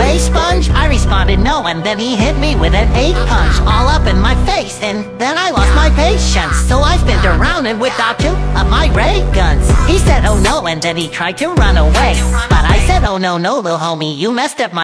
okay, Sponge? I responded no, and then he hit me with an 8-punch all up in my face, and then I lost my patience. So I spun around and whipped out 2 of my ray guns. He said oh no, and then he tried to run away, but I said oh no, little homie, you messed up my